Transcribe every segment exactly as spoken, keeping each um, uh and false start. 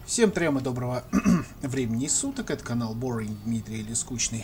Всем трем и доброго времени суток. Это канал Boring Дмитрий или Скучный.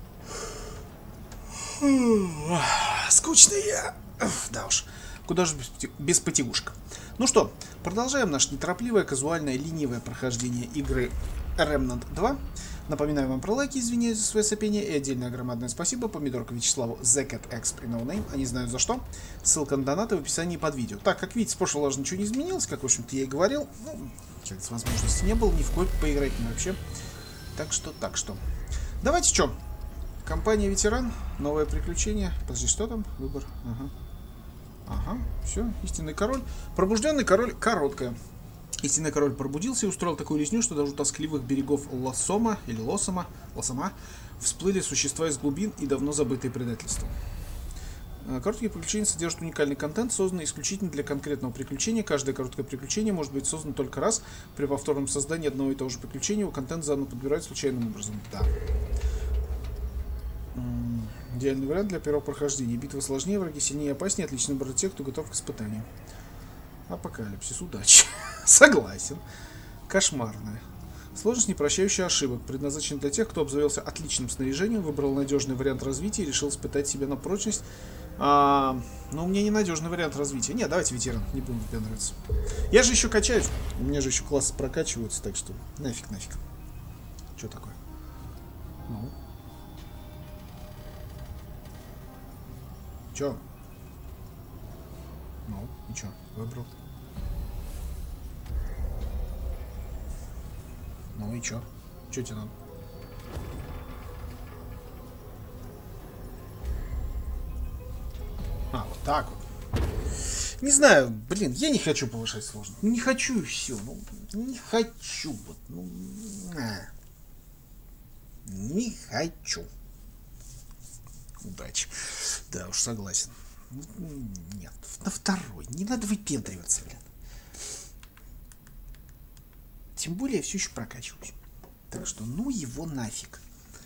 Скучный я. Да уж. Куда же без потягушек. Ну что, продолжаем наше неторопливое, казуальное, ленивое прохождение игры Remnant два. Напоминаю вам про лайки, извиняюсь за свое сопение, и отдельное громадное спасибо помидорку Вячеславу ZCatExp и NoName, они знают за что. Ссылка на донаты в описании под видео. Так, как видите, с прошлого раза ничего не изменилось, как, в общем-то, я и говорил. Ну, с возможности не было, ни в коем поиграть не вообще. Так что, так что. Давайте что? Компания Ветеран, новое приключение. Подожди, что там? Выбор. Ага. Ага, все, истинный король. Пробужденный король, короткая. Истинный король пробудился и устроил такую резню, что даже у тоскливых берегов Лосома, или Лосома, Лосома, всплыли существа из глубин и давно забытые предательства. Короткие приключения содержат уникальный контент, созданный исключительно для конкретного приключения. Каждое короткое приключение может быть создано только раз. При повторном создании одного и того же приключения его контент заново подбирают случайным образом. Да. Идеальный вариант для первого прохождения. Битва сложнее, враги сильнее и опаснее. Отличный выбор тех, кто готов к испытанию. Апокалипсис. Удачи. Согласен. Кошмарная. Сложность, не прощающая ошибок. Предназначена для тех, кто обзавелся отличным снаряжением, выбрал надежный вариант развития и решил испытать себя на прочность. А, ну, у меня ненадежный вариант развития. Нет, давайте ветеран. Не будем тебе нравиться. Я же еще качаюсь. У меня же еще классы прокачиваются, так что нафиг, нафиг. Что такое? Ну. Че? Ну, и че? Выбрал. Ну и че? Че тебе надо? А, вот так вот. Не знаю, блин, я не хочу повышать сложность. Не хочу и все. Ну, не хочу. Вот, ну, а. Не хочу. Удачи. Да уж, согласен. Нет, на второй. Не надо выпендриваться, блин. Тем более я все еще прокачиваюсь. Так что, ну его нафиг.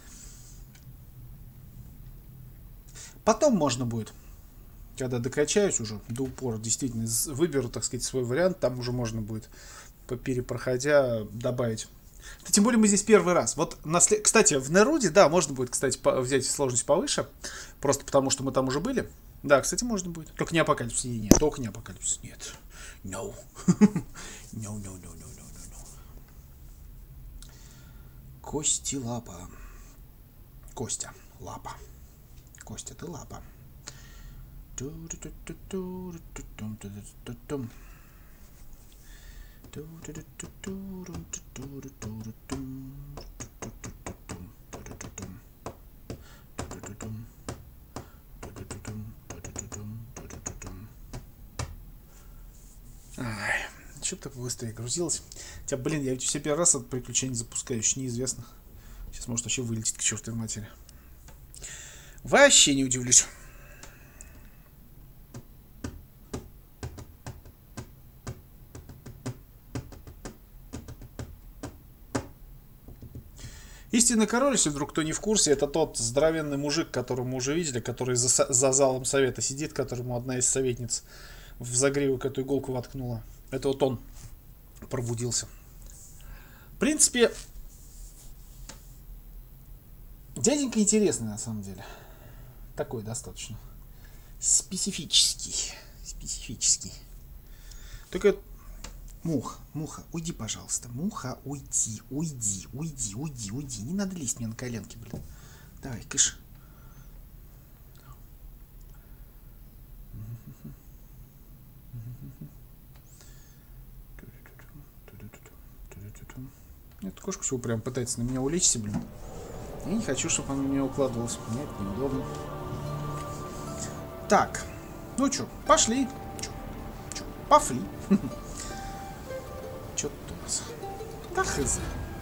Потом можно будет, когда докачаюсь уже до упора, действительно выберу, так сказать, свой вариант, там уже можно будет, перепроходя, добавить. Да, тем более мы здесь первый раз. Вот, на след... Кстати, в Неруде, да, можно будет, кстати, взять сложность повыше, просто потому что мы там уже были. Да, кстати, можно будет. Только не апокалипсис. Нет, только не апокалипсис. Нет. No. No, no, no, no, no, no, no. Кости лапа. Костя. Лапа. Костя, ты лапа. Ай, что так быстрее грузилось. Хотя, блин, я ведь все первый раз от приключений запускаю, еще неизвестно. Сейчас может вообще вылететь к чертовой матери. Вообще не удивлюсь. Истинный король, если вдруг кто не в курсе, это тот здоровенный мужик, которого мы уже видели, который за, за залом совета сидит, которому одна из советниц в загривок эту иголку воткнула. Это вот он пробудился. В принципе, дяденька интересный на самом деле. Такой достаточно специфический. Специфический. Только... Муха, муха, уйди, пожалуйста. Муха, уйди, уйди, уйди, уйди, уйди. Не надо лезть мне на коленки, блин. Давай, кыш. Эта кошка всего прям пытается на меня улечься, блин. Я не хочу, чтобы она на меня укладывалась. Мне это неудобно. Так. Ну чё, пошли. Чё? Чё? Пошли. Что тут у нас? Да хз.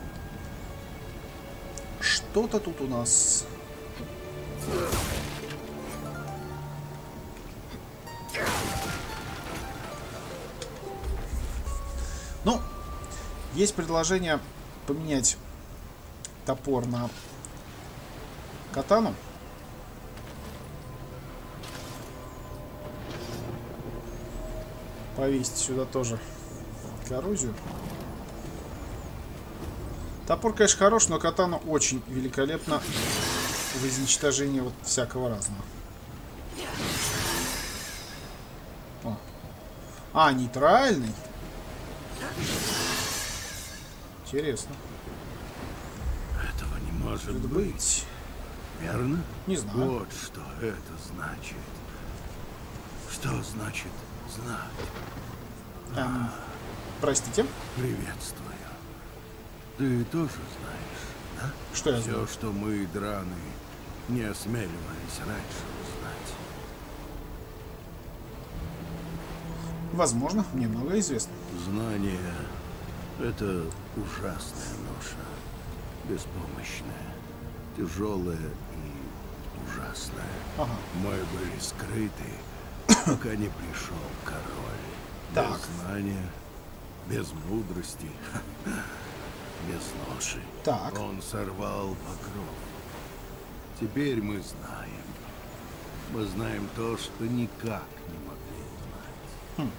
Что-то тут у нас. Ну, есть предложение поменять топор на катану. Повесить сюда тоже коррозию. Топор, конечно, хорош, но катана очень великолепно в изничтожении вот всякого разного. О. А, нейтральный. Интересно. Этого не может Может быть. быть. Верно? Не знаю. Вот что это значит. Что значит знать? Эм, простите. Приветствую. Ты тоже знаешь, да? Что я Все, знаю? что мы, драны, не осмеливались раньше узнать. Возможно, мне много известно. Знание — это ужасная ноша. Беспомощная, тяжелая и ужасная. Ага. Мы были скрыты, пока не пришел король. Так. Без знания, без мудрости, без ноши. Так. Он сорвал покров. Теперь мы знаем. Мы знаем то, что никак не могли узнать. Хм.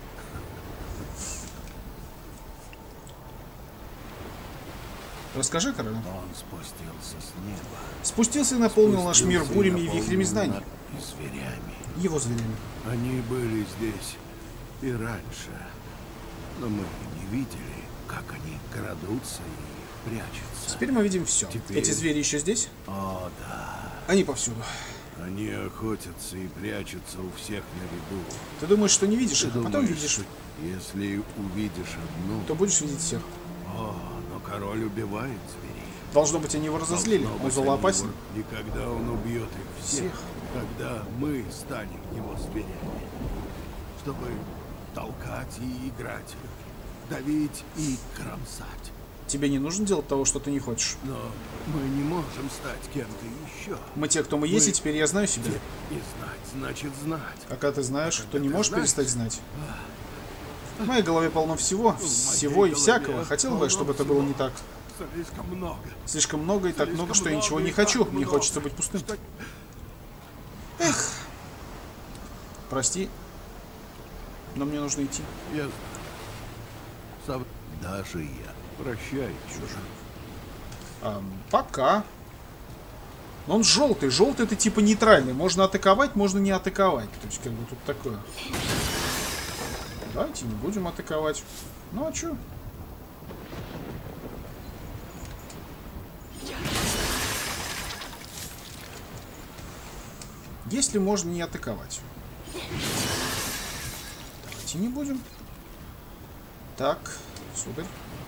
Расскажи, король. Он спустился с неба. Спустился и наполнил наш мир Спустился бурями и наполнил вихрями знаний. нас и зверями. Его зверями. Они были здесь и раньше, но мы не видели, как они крадутся и прячутся. Теперь мы видим все. Теперь- Эти звери еще здесь? О, да. Они повсюду. Они охотятся и прячутся у всех на виду. Ты думаешь, что не видишь Ты их, а потом думаешь, видишь, если увидишь одну, то будешь видеть всех. о, но король убивает зверей. Должно быть, они его разозлили. Должно Он быть, злоопасен. они его- И когда он убьет их всех, Всех. тогда мы станем его зверями, чтобы толкать и играть, давить и кромсать. Тебе не нужно делать того, что ты не хочешь. Но мы не можем стать кем-то еще. Мы те, кто мы есть, Мы- и теперь я знаю себя. И знать значит знать. А когда ты знаешь, то не ты можешь знаешь- перестать знать. В моей голове полно всего, всего и голове всякого. Хотел бы, полно чтобы это было всего. не так. Слишком много. Слишком много и так Слишком много, что я много ничего и не так хочу. Мне много. хочется быть пустым. Что- Прости, но мне нужно идти. Я знаю. Сам- Даже я. Прощай, чужак. А, пока. Но он желтый. Желтый это типа нейтральный. Можно атаковать, можно не атаковать. То есть как бы тут такое. Давайте не будем атаковать. Ну а чё? Если можно не атаковать. Давайте не будем. Так, сударь.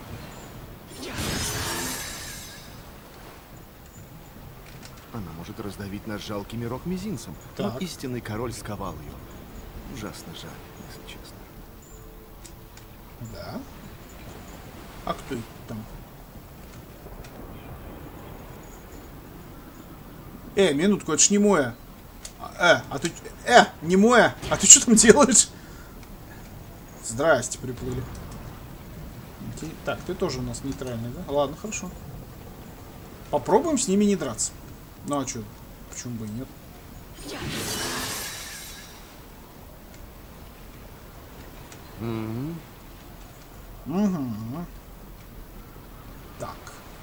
Она может раздавить наш жалкий мирок мизинцем. Так. Но истинный король сковал ее. Ужасно жаль, если честно. Да. А кто это там? Э, минутку, это ж не мое. Э, а ты... Э, не мое. А ты что там делаешь? Здрасте, приплыли. Окей. Так, ты тоже у нас нейтральный, да? Ладно, хорошо. Попробуем с ними не драться. Ну а что? Почему бы и нет? Угу. Так.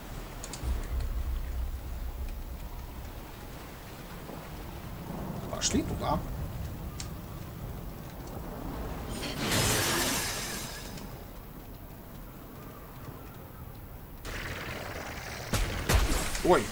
Пошли туда. Ой.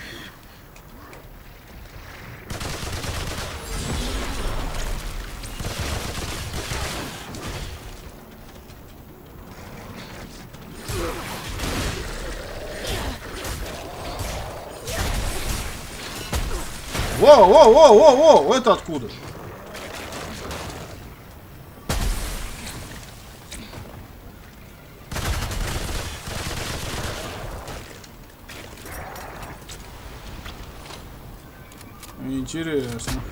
Воу, воу, воу, воу, воу, это откуда? Интересно.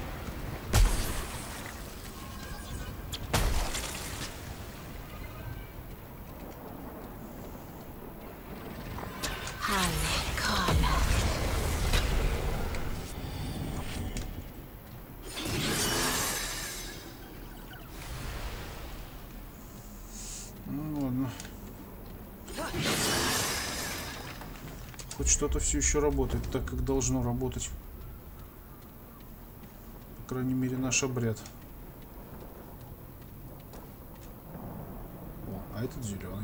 Ну ладно. Хоть что-то все еще работает так, как должно работать. По крайней мере, наш обряд. О, а этот зеленый.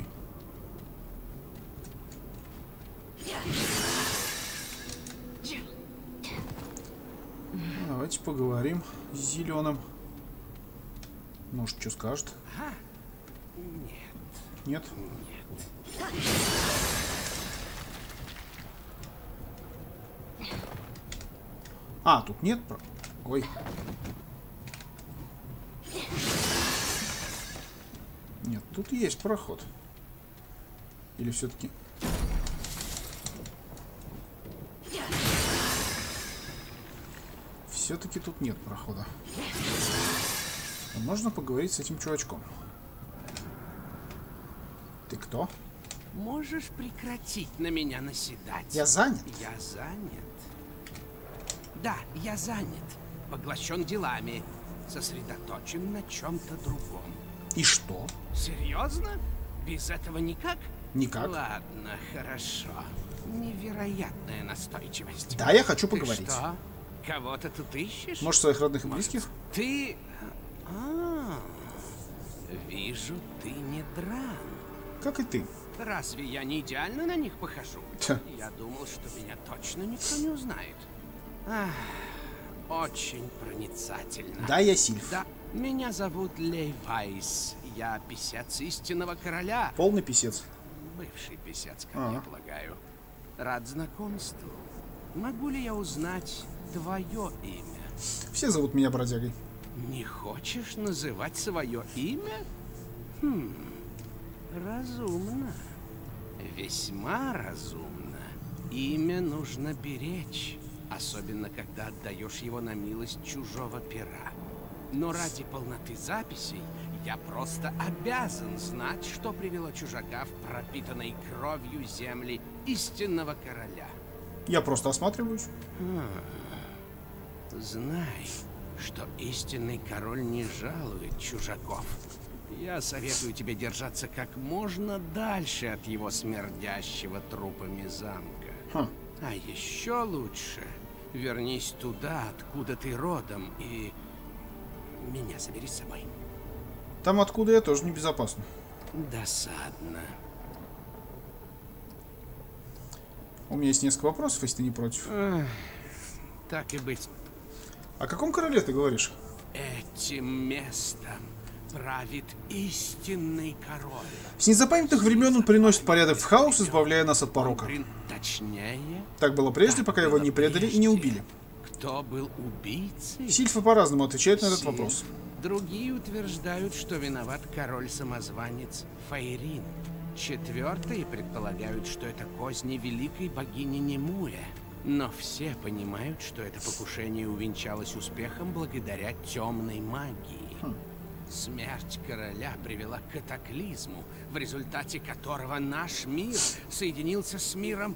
Давайте поговорим с зеленым. Ну что скажет? Нет. Нет? А, тут нет? Ой. Нет, тут есть проход. Или все-таки... Все-таки тут нет прохода. А можно поговорить с этим чувачком? Ты кто? Можешь прекратить на меня наседать? Я занят. Я занят. Да, я занят. Поглощен делами. Сосредоточен на чем-то другом. И что? Серьезно? Без этого никак? Никак. Ладно, хорошо. Невероятная настойчивость. Да, я хочу Ты поговорить. что? Кого-то тут ищешь? Может, своих родных и близких? Ты... А, вижу, ты не Дран. Как и ты. Разве я не идеально на них похожу? Тя. Я думал, что меня точно никто не узнает. Ах, очень проницательно. Да, я Сильф. Да, меня зовут Лей Вайс. Я писец истинного короля. Полный писец. Бывший писец, как А. я полагаю. Рад знакомству. Могу ли я узнать твое имя? Все зовут меня бродягой. Не хочешь называть свое имя? Хм, разумно. Весьма разумно. Имя нужно беречь, особенно когда отдаешь его на милость чужого пера. Но ради полноты записей я просто обязан знать, что привело чужака в пропитанной кровью земли истинного короля. Я просто осматриваюсь. Знай, что истинный король не жалует чужаков. Я советую тебе держаться как можно дальше от его смердящего трупами замка. Хм. А еще лучше вернись туда, откуда ты родом, и меня забери с собой. Там, откуда я, тоже небезопасно. Досадно. У меня есть несколько вопросов, если ты не против. Эх, так и быть. О каком короле ты говоришь? Этим местом правит истинный король. С незапамятных времен он приносит порядок в хаос, избавляя нас от порока. При- Точнее, Так было прежде, пока его не предали и не убили. кто был убийцей? Сильфы по-разному отвечают на этот Сильф. вопрос. Другие утверждают, что виноват король-самозванец Фейрин. Четвертые предполагают, что это козни великой богини Немуя. Но все понимают, что это покушение увенчалось успехом благодаря темной магии. Хм. Смерть короля привела к катаклизму, в результате которого наш мир соединился с миром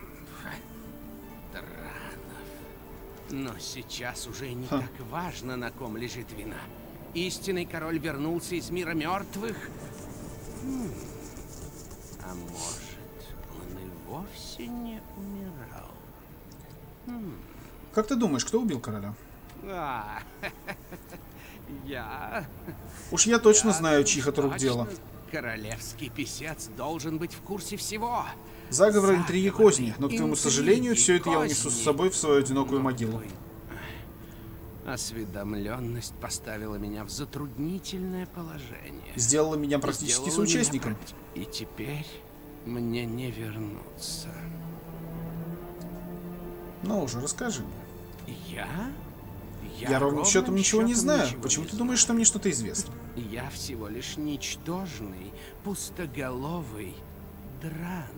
Дранов. Но сейчас уже не Ха. так важно, на ком лежит вина. Истинный король вернулся из мира мертвых. Хм. А может, он и вовсе не умирал. Хм. Как ты думаешь, кто убил короля? А, я... Уж я точно Я знаю, тут чьих это рук точно. дело. Королевский писец должен быть в курсе всего. Заговоры, интриги, Заговоры, козни. Но, к твоему интриги, сожалению, все это я унесу с козни. собой в свою одинокую могилу. Ой. Осведомленность поставила меня в затруднительное положение. Сделала меня практически Сделала меня соучастником. практи- И теперь мне не вернуться. Ну уже, расскажи мне. Я? Я ровным счетом ничего не знаю. ничего Почему не ты думаешь, что мне что-то известно? Я всего лишь ничтожный, пустоголовый дран.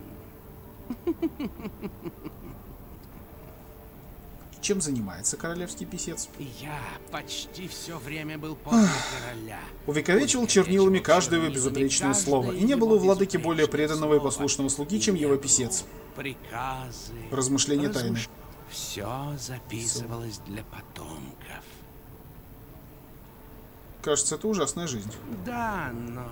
Чем занимается королевский писец? Я почти все время был подле короля. Увековечивал чернилами каждое его безупречное слово, и не было у владыки более преданного и послушного слуги, чем его писец. Приказы. Размышления тайны. Все записывалось для потомков. Кажется, это ужасная жизнь. Да, но...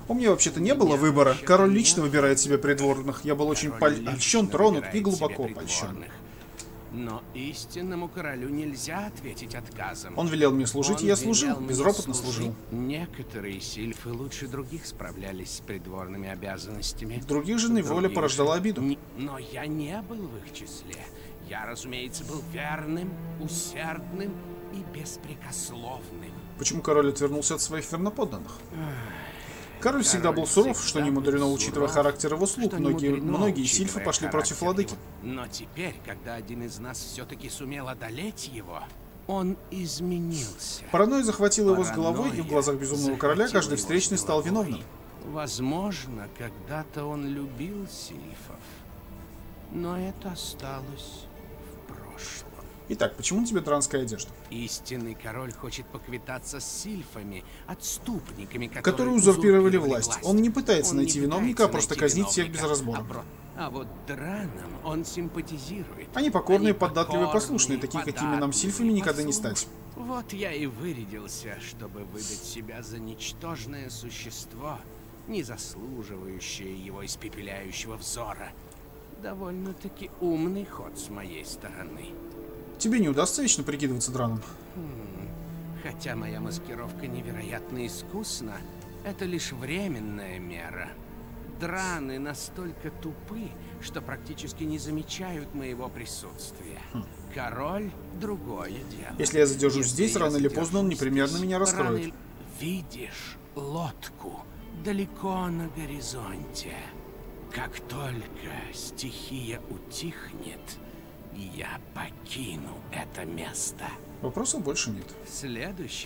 У меня вообще-то не было выбора. Король лично выбирает себе придворных. Я был очень польщен, тронут и глубоко польщен. Но истинному королю нельзя ответить отказом. Он велел мне служить, Он и я служил, велел безропотно мне служил. Некоторые сильфы лучше других справлялись с придворными обязанностями. В других же неволя Других порождала же обиду. не- Но я не был в их числе. Я, разумеется, был верным, усердным и беспрекословным. Почему король отвернулся от своих верноподданных? Король всегда был суров, что не мудрено, учитывая характер его слуг. Что не Многие, мудрено, многие учитывая сильфы пошли против характер владыки. его. Но теперь, когда один из нас все-таки сумел одолеть его, он изменился. Паранойя захватила его с головой, и в Паранойя глазах безумного короля захватила каждый его встречный с стал головой. виновным. Возможно, когда-то он любил сильфов, но это осталось в прошлом. Итак, почему тебе дранская одежда? Истинный король хочет поквитаться с сильфами, отступниками, которые, Которые узурпировали власть. Он не пытается Он найти не виновника, а пытается просто найти казнить всех виновника, без разбора. А, про- а вот дранам он симпатизирует. Они покорные, Они податливые, покорные, послушные, такие, какими нам, сильфами, никогда не стать. Вот я и вырядился, чтобы выдать себя за ничтожное существо, не заслуживающее его испепеляющего взора. Довольно-таки умный ход с моей стороны. Тебе не удастся вечно прикидываться драном? Хотя моя маскировка невероятно искусна, это лишь временная мера. Драны настолько тупы, что практически не замечают моего присутствия. Король — другое дело. Если я задержусь Если здесь, я рано или поздно он задержусь непременно здесь, меня раскроет. рано или- Видишь лодку далеко на горизонте. Как только стихия утихнет, я покину это место. Вопросов больше нет. Следующий.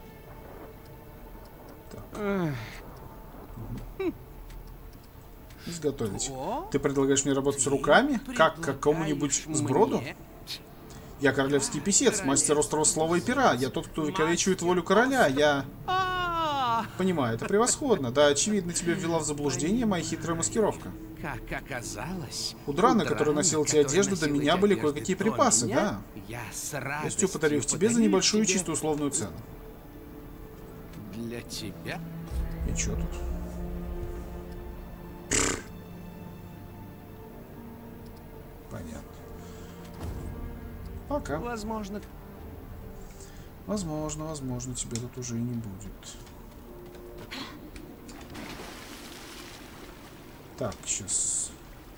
Изготовить. О, Ты предлагаешь мне работать руками? Как какому-нибудь предлагаешь сброду? мне? Я королевский писец, мастер острого слова и пера. Я тот, кто увековечивает волю короля. Я... А, Понимаю, это превосходно. Да, очевидно, тебя ввела в заблуждение моя хитрая маскировка. Как оказалось, У Драна, у который Драна, носил те который одежды, до носил меня эти были одежды кое-какие до припасы, меня, да. Я с Я радостью подарю их тебе за подарю небольшую тебе- чистую условную цену. Для тебя? И чё тут? Понятно. Пока. Возможно. Возможно, возможно, тебя тут уже и не будет. Так, сейчас.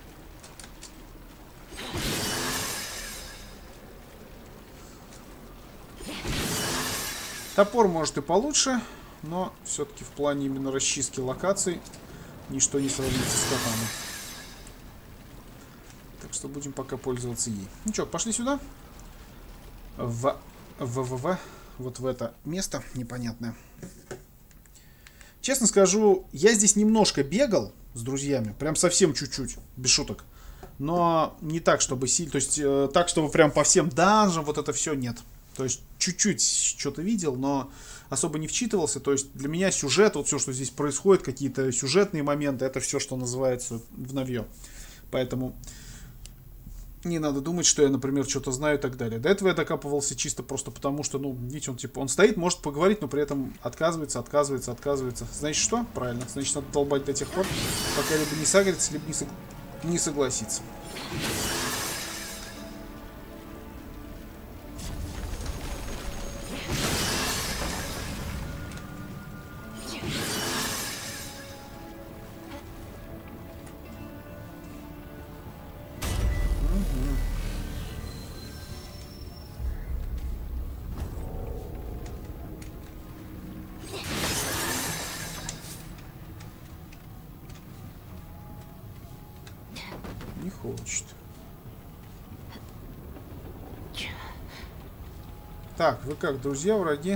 Топор может и получше, но все-таки в плане именно расчистки локаций ничто не сравнится с катаной. Так что будем пока пользоваться ей. Ну что, пошли сюда. В... В... В... В... Вот в это место непонятное. Честно скажу, я здесь немножко бегал с друзьями. Прям совсем чуть-чуть, без шуток. Но не так, чтобы сильно... То есть, э, так, чтобы прям по всем данжам вот это все нет. То есть, чуть-чуть что-то видел, но особо не вчитывался. То есть, для меня сюжет, вот все, что здесь происходит, какие-то сюжетные моменты, это все, что называется в новье. Поэтому не надо думать, что я, например, что-то знаю и так далее. До этого я докапывался чисто просто потому, что, ну, видите, он типа, он стоит, может поговорить, но при этом отказывается, отказывается, отказывается. Значит, что? Правильно. Значит, надо долбать до тех пор, пока либо не сагрится, либо не, сог... не согласится. Не хочет. Так, вы как, друзья, враги?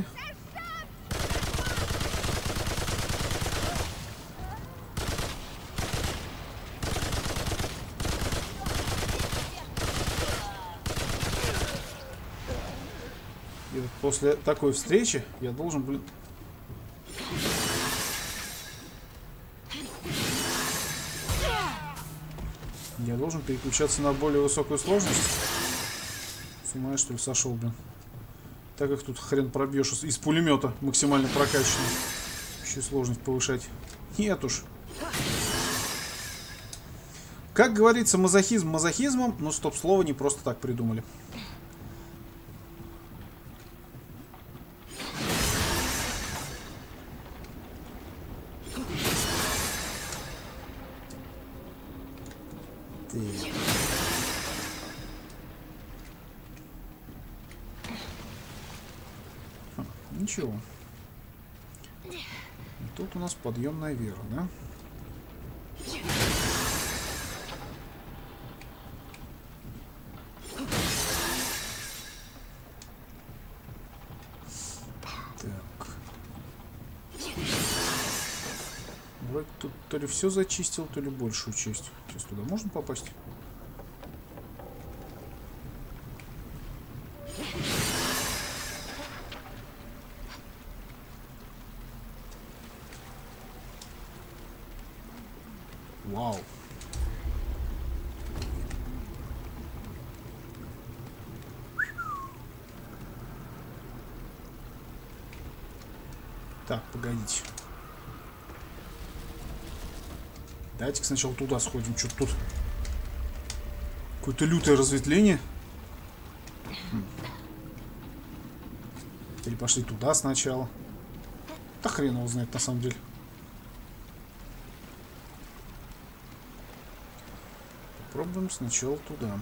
И вот после такой встречи я должен, блин... Я должен переключаться на более высокую сложность. С ума, что ли, сошел, блин. Так как тут хрен пробьешь из пулемета максимально прокачанный. Еще и сложность повышать. Нет уж. Как говорится, мазохизм мазохизмом, но стоп-слово не просто так придумали. Ничего. И тут у нас подъемная вера, да? Так. Вроде тут то ли все зачистил, то ли большую часть. Сейчас туда можно попасть? Вау. Так, погодите. Давайте-ка сначала туда сходим. Что-то тут какое-то лютое разветвление. Хм. Или пошли туда сначала. Да хрен его знает на самом деле. Попробуем сначала туда.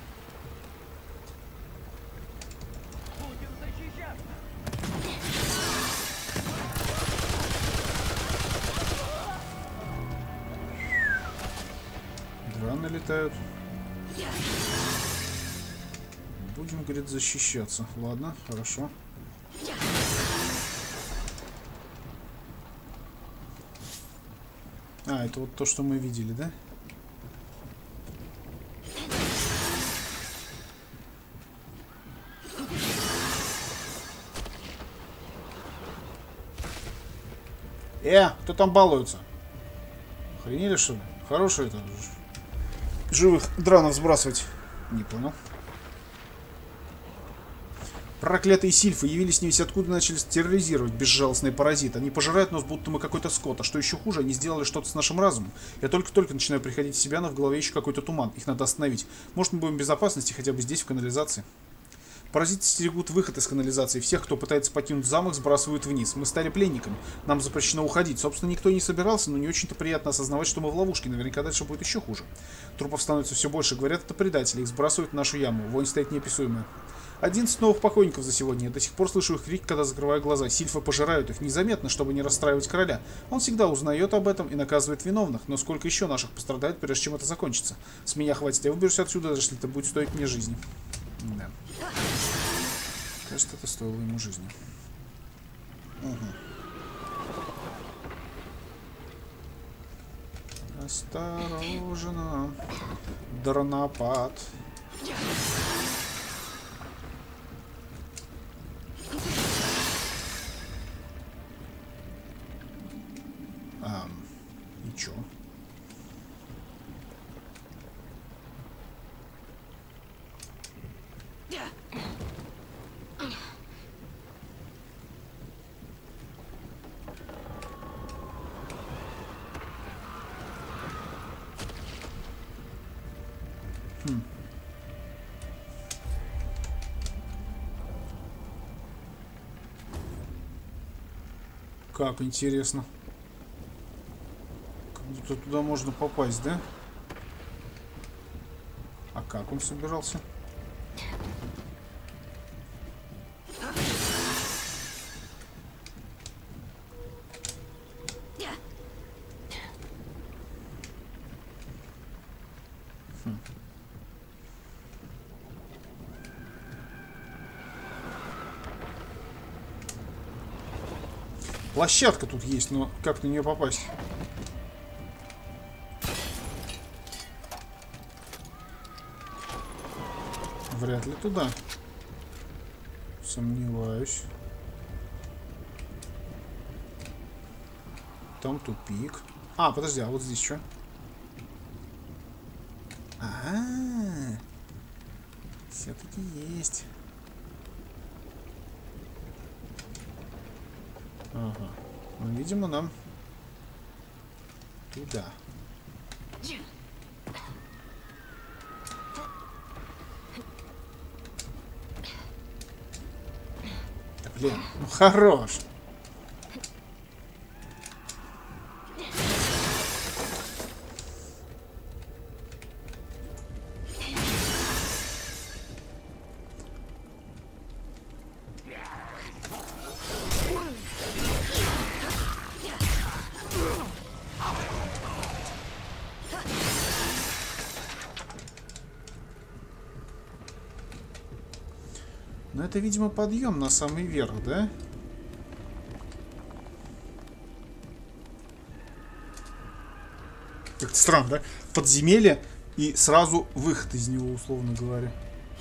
Драны летают. Будем, говорит, защищаться. Ладно, хорошо. А, это вот то, что мы видели, да? Э, кто там балуется? Охренели, что ли? Хороший это. Живых дранов сбрасывать. Не понял. Проклятые сильфы явились невесть откуда и начали терроризировать безжалостные паразиты. Они пожирают нас, будто мы какой-то скот. А что еще хуже, они сделали что-то с нашим разумом. Я только-только начинаю приходить в себя, но в голове еще какой-то туман. Их надо остановить. Может, мы будем в безопасности хотя бы здесь, в канализации. Паразиты стерегут выход из канализации. Всех, кто пытается покинуть замок, сбрасывают вниз. Мы стали пленниками. Нам запрещено уходить. Собственно, никто не собирался, но не очень-то приятно осознавать, что мы в ловушке. Наверняка дальше будет еще хуже. Трупов становится все больше. Говорят, это предатели. Их сбрасывают в нашу яму. Вонь стоит неописуемая. одиннадцать новых покойников за сегодня. Я до сих пор слышу их крик, когда закрываю глаза. Сильфы пожирают их незаметно, чтобы не расстраивать короля. Он всегда узнает об этом и наказывает виновных. Но сколько еще наших пострадает, прежде чем это закончится? С меня хватит. Я выберусь отсюда, даже если это будет стоить мне жизни. Да. Кажется, это стоило ему жизни. Угу. Осторожно. Дронопад. А, ничего. Хм. Как интересно. Как будто туда можно попасть, да? А как он собирался? Хм. Площадка тут есть, но как на нее попасть? Вряд ли туда. Сомневаюсь. Там тупик. А, подожди, а вот здесь что? Ага. Все-таки есть. Ага. Ну, видимо, нам Туда. Да, блин, ну хорош. Но это, видимо, подъем на самый верх, да? Как-то странно, да? Подземелье и сразу выход из него, условно говоря.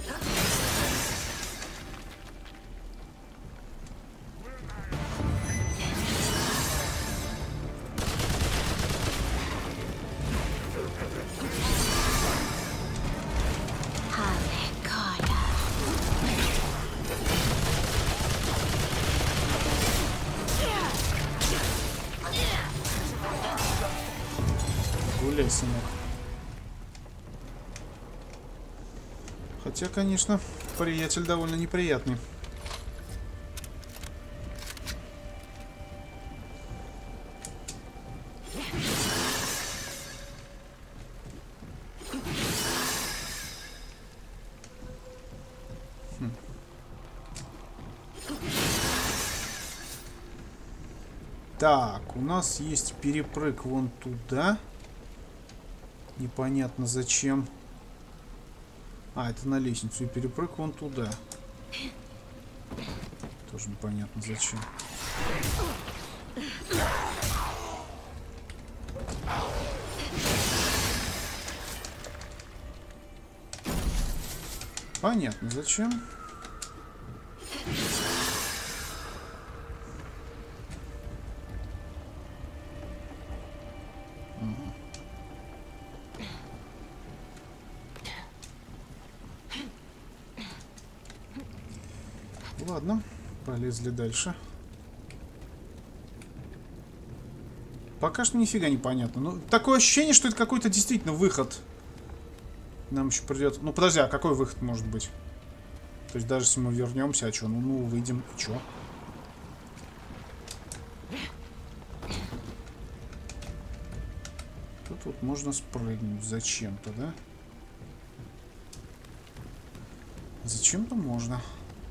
Гуляй, сынок. Хотя, конечно, приятель довольно неприятный. Хм. Так, у нас есть перепрыг вон туда. Непонятно зачем. А, это на лестницу. И перепрыг вон туда. Тоже непонятно зачем. Понятно зачем. Ладно, полезли дальше. Пока что нифига не понятно. Ну, такое ощущение, что это какой-то действительно выход. Нам еще придется... Ну, подожди, а какой выход может быть? То есть даже если мы вернемся, а что? Ну, ну выйдем, и что? Тут вот можно спрыгнуть зачем-то, да? Зачем-то можно.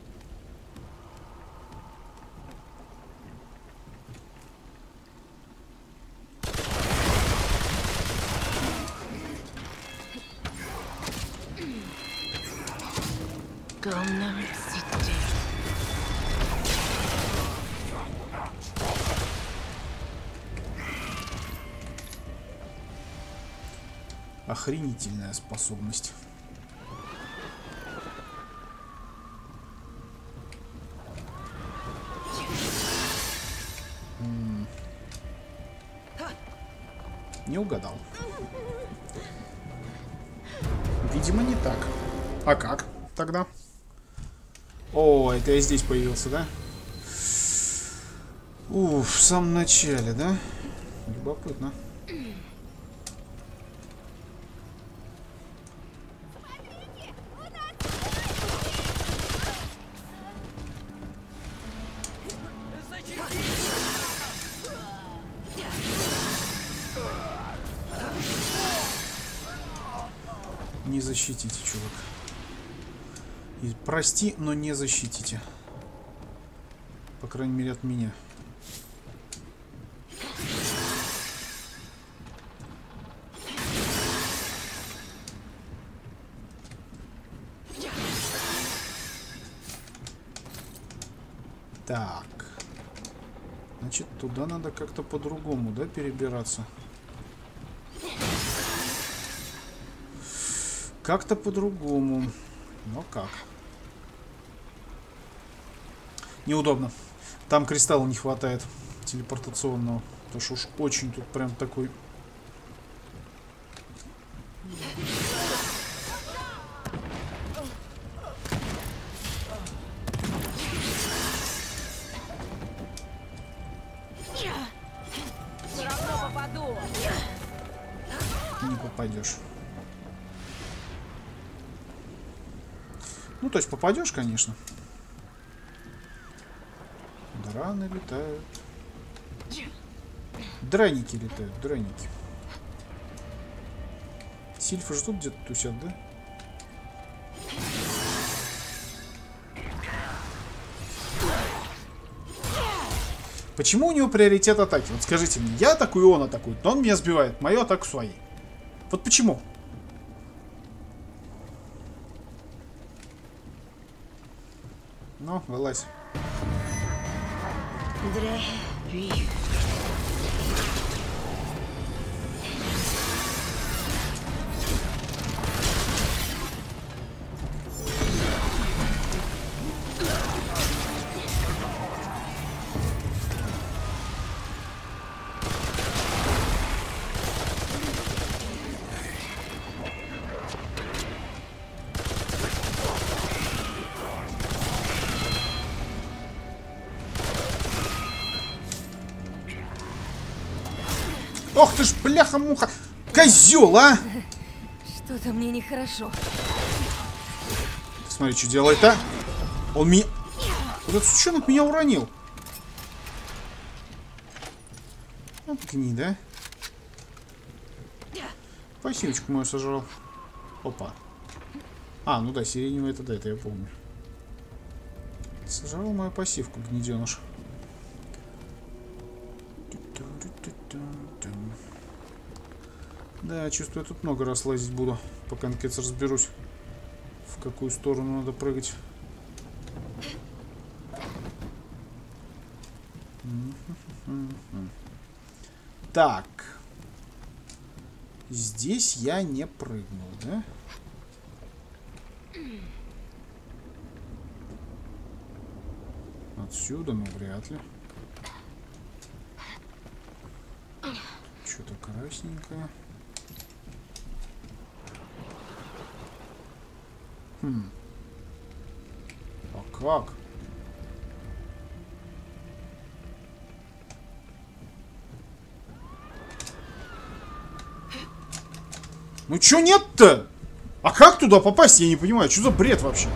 Охренительная способность. М-м. Не угадал. Видимо, не так. А как тогда? О, это я здесь появился, да? Уф, в самом начале, да? Любопытно. Не защитите, чувак. И прости, но не защитите. По крайней мере, от меня. Так. Значит, туда надо как-то по-другому, да, перебираться? Как-то по-другому. Но как? Неудобно. Там кристалла не хватает телепортационного. Потому что уж очень тут прям такой... Все равно попаду. Ну, то есть попадешь, конечно. Драны летают. Драники летают, драники. Сильфы же тут где-то тусят, да? Почему у него приоритет атаки? Вот скажите мне, я атакую, он атакует, но он меня сбивает, мою атаку своей. Вот почему? Ну, вылазь. Ох ты ж, бляха-муха! Козел, а! Что-то мне нехорошо. Смотри, что делает, а? Он меня... Вот этот сучонок меня уронил. Вот гнида, да? Пассивочку мою сожрал. Опа. А, ну да, сиреневый это да, это я помню. Сожрал мою пассивку, гниденыш. Да, чувствую, я тут много раз лазить буду, пока наконец разберусь, в какую сторону надо прыгать. Так. Здесь я не прыгнул, да? Отсюда, ну, вряд ли. Что-то красненькое. Хм. А как? Ну чё нет-то? А как туда попасть? Я не понимаю. Что за бред вообще?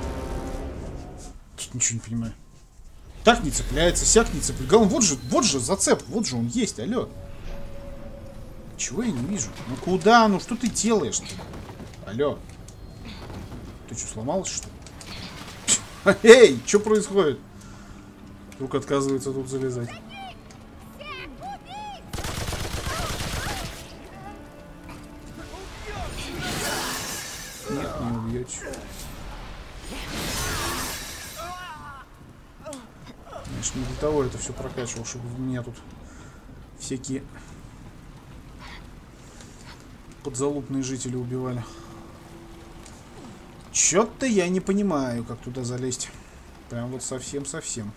Тут ничего не понимаю. Так не цепляется, сяк не цепляется. Вот же, вот же зацеп, вот же он есть, алло. Чего я не вижу? Ну куда? Ну что ты делаешь-то? Алло. Ты что, сломалась, что ли? Эй, что происходит? Вдруг отказывается тут залезать. Нет, не убьете. Конечно, не для того это все прокачивал, чтобы в меня тут всякие подзалупные жители убивали. Чё-то я не понимаю, как туда залезть. Прям вот совсем-совсем.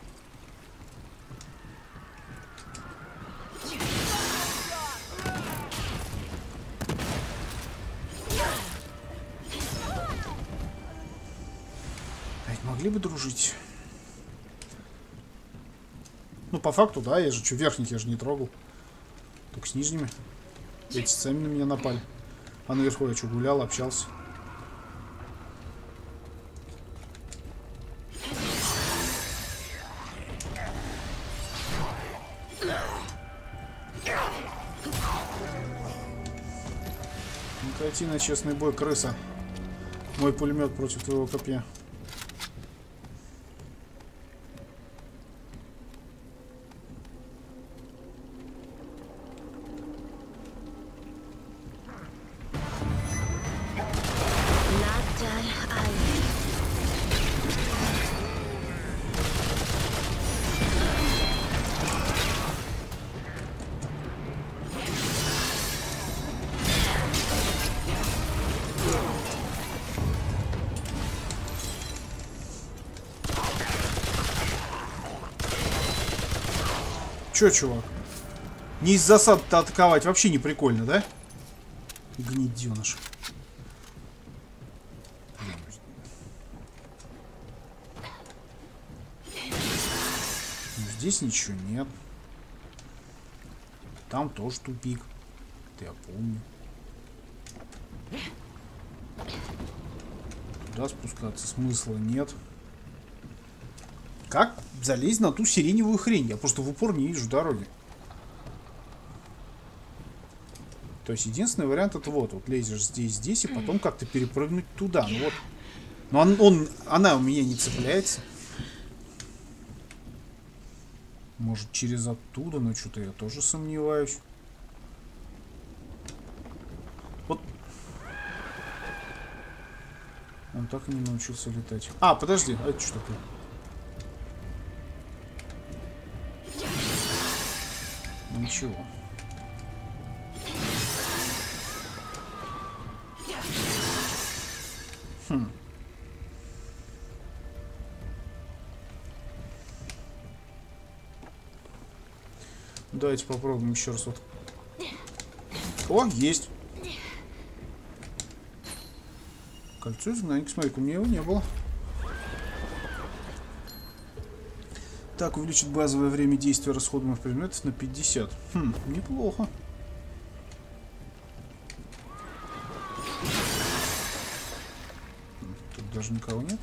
А ведь могли бы дружить. Ну, по факту, да, я же что, верхних я же не трогал. Только с нижними. Эти сами на меня напали. А наверху я что, гулял, общался. Прекрати на честный бой, крыса. Мой пулемет против твоего копья. Чё, чувак? Не из засад-то атаковать вообще не прикольно, да? Гнидёныш. Ну, здесь ничего нет. Там тоже тупик. Это я помню. туда спускаться смысла нет. Как залезть на ту сиреневую хрень? Я просто в упор не вижу дороги. То есть единственный вариант это вот. Вот лезешь здесь, здесь, и потом как-то перепрыгнуть туда. Ну вот. Но он, он, она у меня не цепляется. Может через оттуда, но что-то я тоже сомневаюсь. Вот. Он так и не научился летать. А, подожди, а это что такое? Ничего. Хм. Давайте попробуем еще раз. Вот. О, есть. Кольцо изгнания. Смотри-ка, у меня его не было. Так, увеличит базовое время действия расходуемых предметов на пятьдесят. Хм, неплохо. Тут даже никого нет.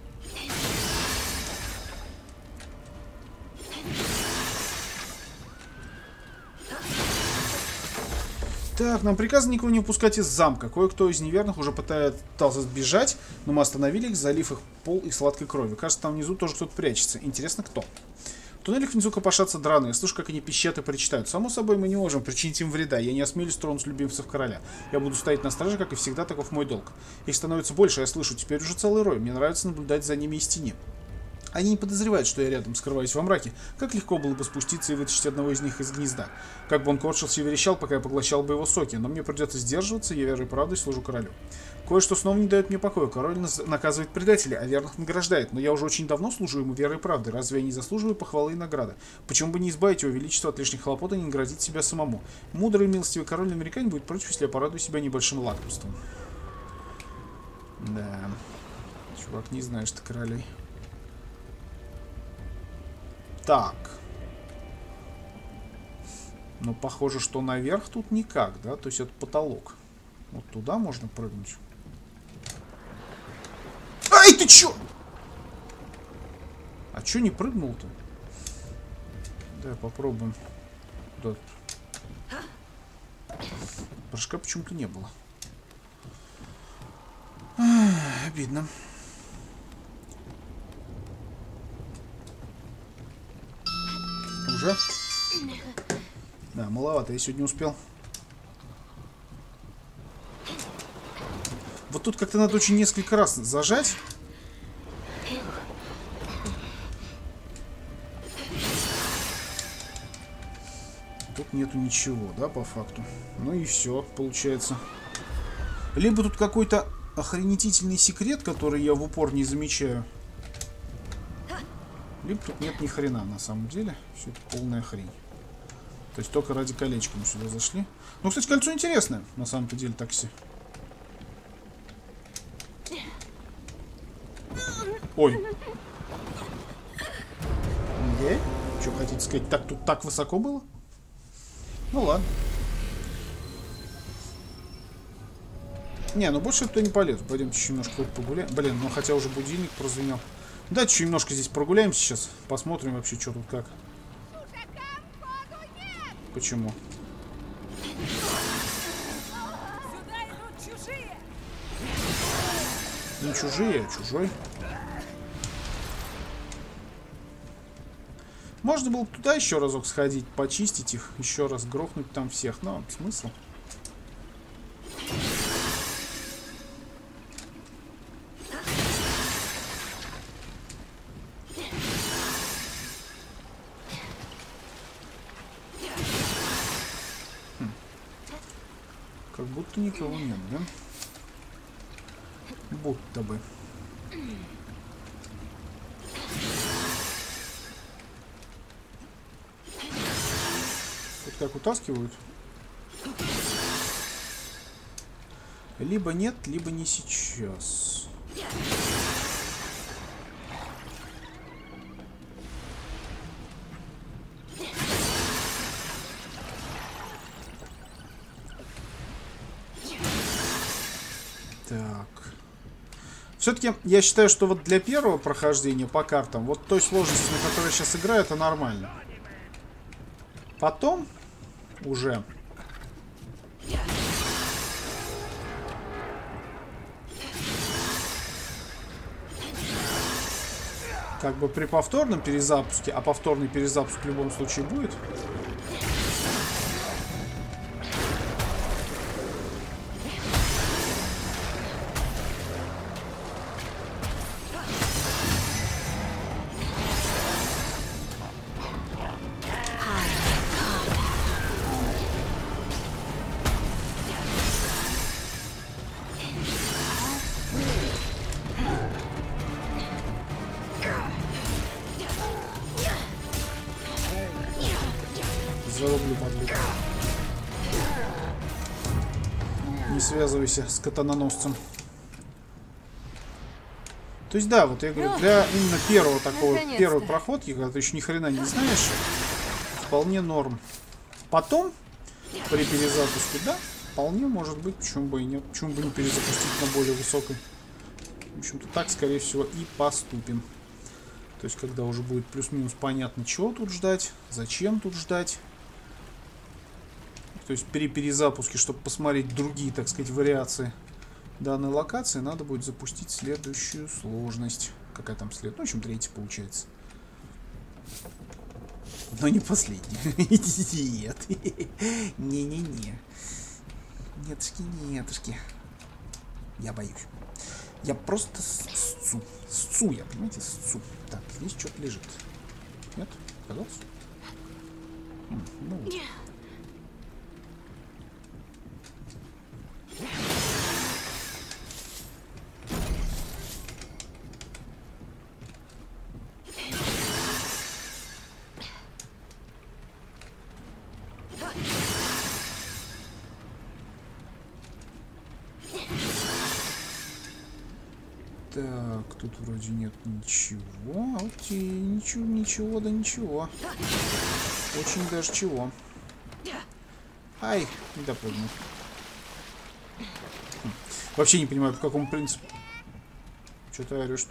Так, нам приказано никого не выпускать из замка. Кое-кто из неверных уже пытался сбежать, но мы остановили их, залив их пол их сладкой кровью. Кажется, там внизу тоже кто-то прячется. Интересно, кто? В туннелях внизу копошатся драные. Слышу, как они пищат и причитают. Само собой, мы не можем причинить им вреда. Я не осмелюсь тронуть любимцев короля. Я буду стоять на страже, как и всегда, таков мой долг. Их становится больше, я слышу. Теперь уже целый рой. Мне нравится наблюдать за ними из тени. Они не подозревают, что я рядом, скрываюсь во мраке. Как легко было бы спуститься и вытащить одного из них из гнезда. Как бы он корчился и верещал, пока я поглощал бы его соки. Но мне придется сдерживаться, я верой и правдой служу королю. Кое-что снова не дает мне покоя. Король наказывает предателей, а верных награждает. Но я уже очень давно служу ему верой и правдой. Разве я не заслуживаю похвалы и награды? Почему бы не избавить его величество от лишних хлопот и не наградить себя самому? Мудрый и милостивый король наверняка не будет против, если я порадую себя небольшим лакомством. Да. Чувак, не знаешь ты королей. Так. Но похоже, что наверх тут никак, да? То есть это потолок. Вот туда можно прыгнуть. Ай, ты чё? А чё не прыгнул-то? Давай попробуем. Куда тут? Прыжка почему-то не было. Ах, обидно. Уже? Да, маловато, я сегодня успел. Вот тут как-то надо очень несколько раз зажать. Тут нету ничего, да, по факту. Ну и все, получается. Либо тут какой-то охренительный секрет, который я в упор не замечаю. Либо тут нет ни хрена на самом деле. Все это полная хрень. То есть только ради колечка мы сюда зашли. Ну, кстати, кольцо интересное. На самом-то деле такси. Ой. Эй, что хотите сказать? Так тут так высоко было? Ну ладно. Не, ну больше туда не полезу. Пойдемте еще немножко хоть погуляем. Блин, ну хотя уже будильник прозвенел. Давайте еще немножко здесь прогуляемся сейчас. Посмотрим вообще, что тут как. Почему? Не чужие, а чужой. Можно было туда еще разок сходить, почистить их, еще раз грохнуть там всех. Но смысл? Как будто никого нет, да? Будто бы. Тут как утаскивают? Либо нет, либо не сейчас. Все-таки я считаю, что вот для первого прохождения по картам, вот той сложности, на которой я сейчас играю, это нормально. Потом уже... Как бы при повторном перезапуске, а повторный перезапуск в любом случае будет... Зарублю, подлюка. Не связывайся с катаноносцем. То есть, да, вот я говорю, для именно первого такого, первой проходки, когда ты еще ни хрена не знаешь, вполне норм. Потом, при перезапуске, да, вполне может быть, почему бы и нет, почему бы не перезапустить на более высокой. В общем-то, так, скорее всего, и поступим. То есть, когда уже будет плюс-минус понятно, чего тут ждать, зачем тут ждать. То есть при перезапуске, чтобы посмотреть другие, так сказать, вариации данной локации, надо будет запустить следующую сложность. Какая там следующая? Ну, в общем, третья получается. Но не последняя. Нет. Не-не-не. Нетушки, нетушки. Я боюсь. Я просто сцу. Сцу я, понимаете? Сцу. Так, здесь что-то лежит. Нет? Казалось? Ну вот. Так, тут вроде нет ничего. Окей, ничего, ничего, да ничего. Очень даже чего. Ай, не допрыгнул. Хм. Вообще не понимаю, по какому принципу. Что ты орешь-то?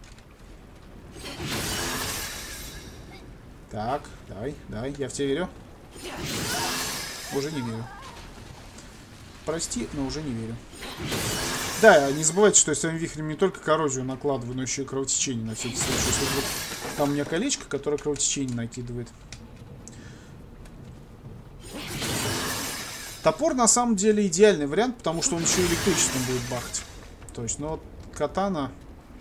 Так, давай, давай, я в тебя верю. Уже не верю. Прости, но уже не верю. Да, не забывайте, что я своим вихрем не только коррозию накладываю, но еще и кровотечение на всякий случай. Если вдруг там у меня колечко, которое кровотечение накидывает. Топор на самом деле идеальный вариант, потому что он еще электричеством будет бахать. То есть, ну вот катана...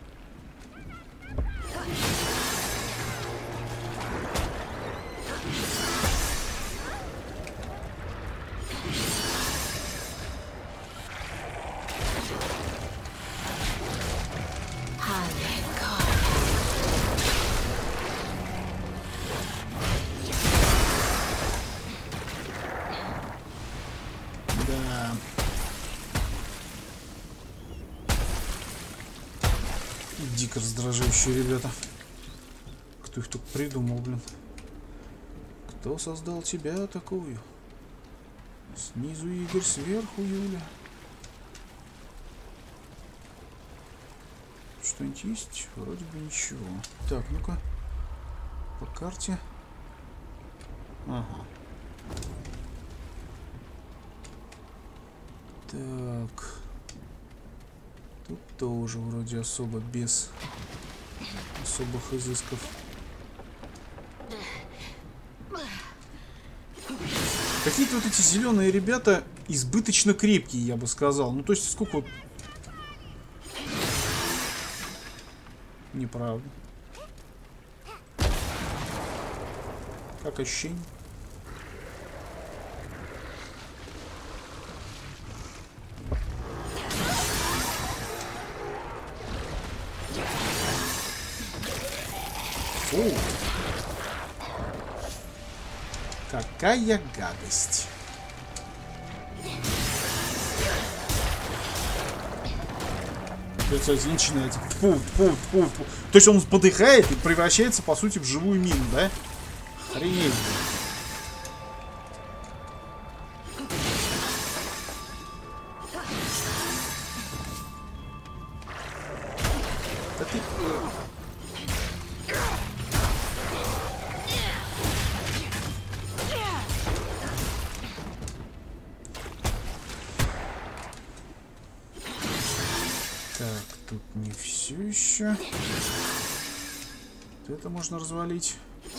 Дико раздражающие ребята. Кто их только придумал, блин. Кто создал тебя такую? Снизу Игорь, сверху Юля. Что-нибудь есть? Вроде бы ничего. Так, ну-ка. По карте. Ага. Так. Тут тоже вроде особо без особых изысков. Какие-то вот эти зеленые ребята избыточно крепкие, я бы сказал. Ну, то есть, сколько вот... Неправда. Как ощущение? Фу. Какая гадость. Кстати, начинается. Фу, фу, фу, фу. То есть он подыхает и превращается, по сути, в живую мину, да? Охренеть. ты... Так, тут не все еще. Вот это можно развалить.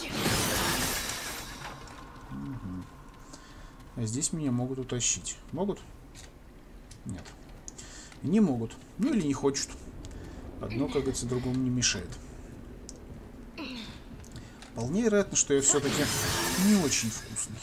Угу. А здесь меня могут утащить. Могут? Нет. Не могут. Ну или не хочут. Одно, как говорится, другому не мешает. Вполне вероятно, что я все-таки не очень вкусный.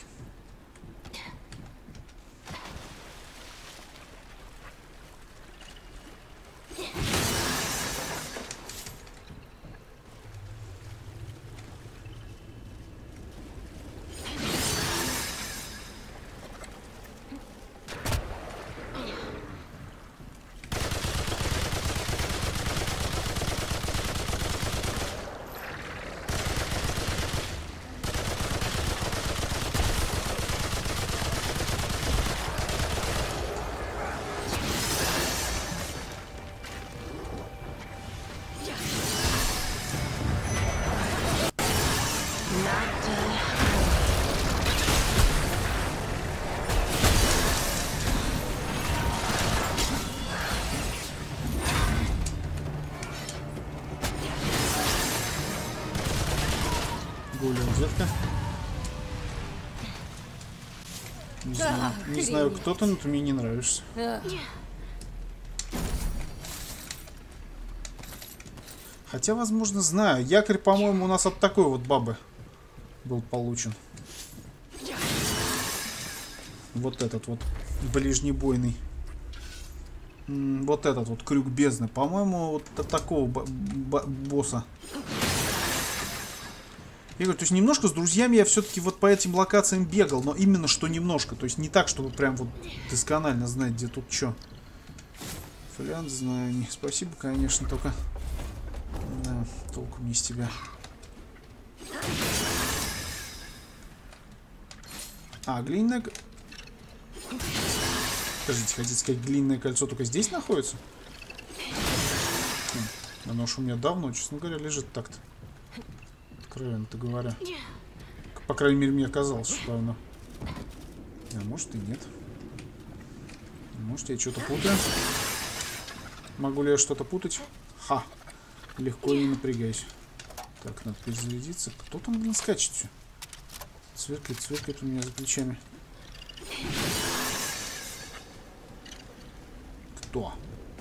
Гулял детка. Не знаю, не знаю, кто ты, но ты мне не нравишься. Хотя, возможно, знаю. Якорь, по-моему, у нас от такой вот бабы был получен. Вот этот вот ближнебойный. Вот этот вот крюк бездны. По-моему, вот от такого босса. Я говорю, то есть немножко с друзьями я все-таки вот по этим локациям бегал, но именно что немножко. То есть не так, чтобы прям вот досконально знать, где тут что. Фолиант знаний. Спасибо, конечно, только... Да, толку не с тебя. А, глиняное... Подождите, хотите сказать, глиняное кольцо только здесь находится? Хм, оно уж у меня давно, честно говоря, лежит так-то. Откровенно-то говоря. По крайней мере, мне казалось, что оно... А может и нет. Может, я что-то путаю. Могу ли я что-то путать? Ха! Легко и не напрягайся. Так, надо перезарядиться. Кто там, блин, скачет все? Сверкает, сверкает у меня за плечами. Кто?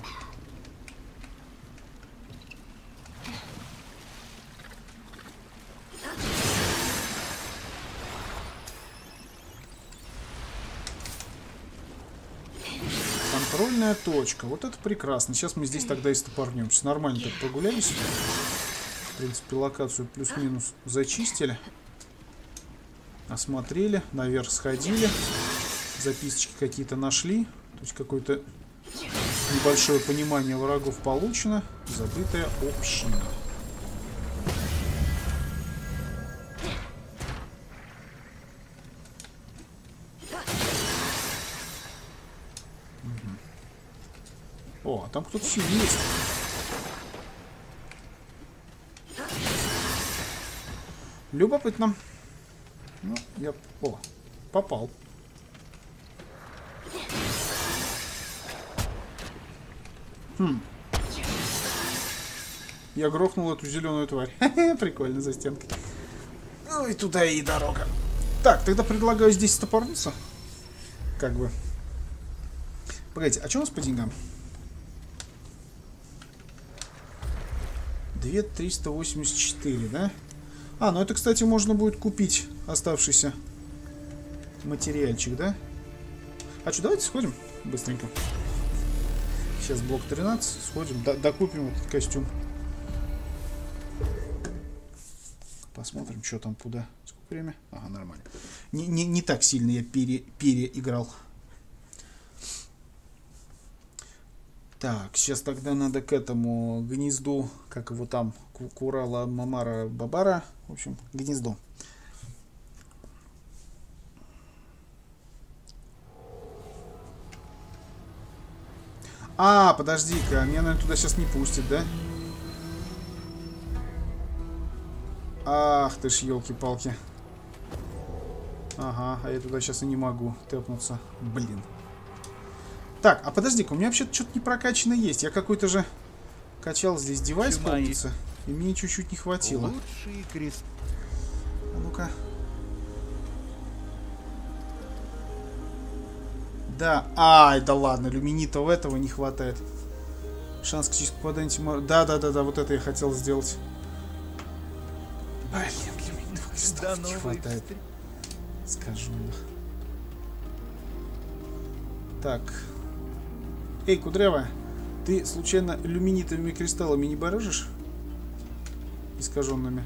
Контрольная точка. Вот это прекрасно. Сейчас мы здесь тогда и стопорнемся. Нормально так прогулялись. В принципе, локацию плюс-минус зачистили. Осмотрели. Наверх сходили. Записочки какие-то нашли. То есть какое-то небольшое понимание врагов получено. Забытая община. О, а там кто-то есть. Любопытно. Ну, я... О, попал. Хм. Я грохнул эту зеленую тварь. Прикольно, за стенкой. Ой, туда и дорога. Так, тогда предлагаю здесь стопорнуться. Как бы. Погодите, а что у нас по деньгам? две тысячи триста восемьдесят четыре, да? А, ну это, кстати, можно будет купить оставшийся материальчик, да? А что, давайте сходим быстренько. Сейчас блок тринадцать, сходим, докупим этот костюм. Посмотрим, что там, куда. Сколько время? Ага, нормально. Не, не, не так сильно я пере, переиграл. Так, сейчас тогда надо к этому гнезду, как его там, Курала, Мамара, Бабара, в общем, гнездо. А, подожди-ка, меня, наверное, туда сейчас не пустят, да? Ах ты ж, елки-палки. Ага, а я туда сейчас и не могу тэпнуться. Блин. Так, а подожди-ка, у меня вообще-то что-то не прокачано есть. Я какой-то же качал здесь девайс, помнится. И мне чуть-чуть не хватило. Лучшие крест... А ну-ка. Да, ай, да ладно, люминитов этого не хватает. Шанс критического попадания. Да, да, да, да, вот это я хотел сделать. Блин, люминитов кристаллов не хватает. Скажу. Так. Эй, кудрявая, ты случайно люминитовыми кристаллами не барыжишь? Искаженными.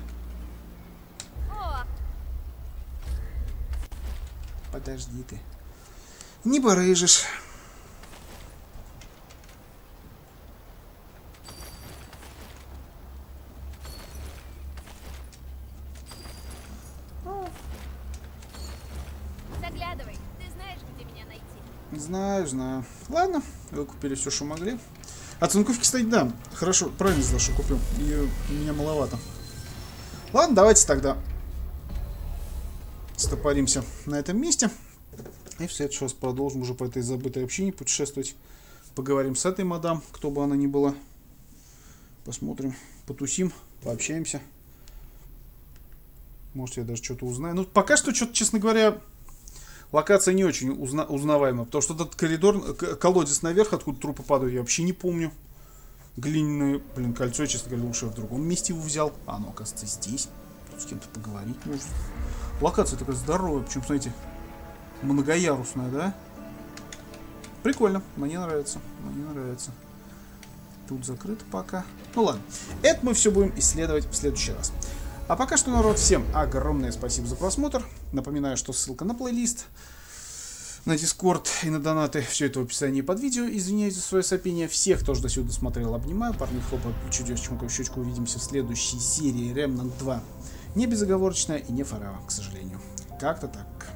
Подожди ты. Не барыжишь. Заглядывай, ты знаешь, где меня найти. Знаю, знаю. Ладно, выкупили все, что могли. Оцинковки, кстати, да. Хорошо, правильно сделал, что купил. Ее у меня маловато. Ладно, давайте тогда стопоримся на этом месте. И в следующий раз продолжим уже по этой забытой общине путешествовать. Поговорим с этой мадам, кто бы она ни была. Посмотрим, потусим, пообщаемся. Может, я даже что-то узнаю. Ну, пока что, что-то, честно говоря, локация не очень узна узнаваема. Потому что этот коридор, колодец наверх, откуда трупы падают, я вообще не помню. Глиняное, блин, кольцо, честно говоря, лучше в другом месте его взял. А оно, оказывается, здесь. Тут с кем-то поговорить можно. Локация такая здоровая, причем, смотрите, многоярусная, да? Прикольно, мне нравится, мне нравится. Тут закрыто пока. Ну ладно, это мы все будем исследовать в следующий раз. А пока что, народ, всем огромное спасибо за просмотр. Напоминаю, что ссылка на плейлист, на Discord и на донаты, все это в описании под видео. Извиняюсь за свое сопение. Всех, кто же до сюда смотрел, обнимаю. Парни, хлопаю, плечу, девочку, щечку. Увидимся в следующей серии Remnant два. Не безоговорочная и не фарава, к сожалению. Как-то так.